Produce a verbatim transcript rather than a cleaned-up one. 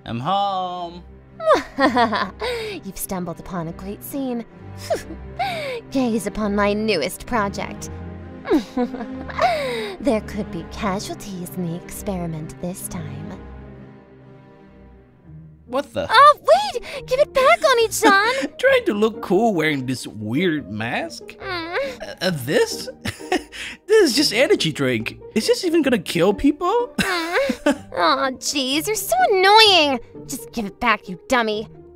I'm home. You've stumbled upon a great scene. Gaze upon my newest project. There could be casualties in the experiment this time. What the? Oh, wait! Give it back, Oni-chan! Trying to look cool wearing this weird mask? Mm. Uh, uh, this? This is just energy drink. Is this even gonna kill people? Mm. Oh, jeez, you're so annoying! Just give it back, you dummy.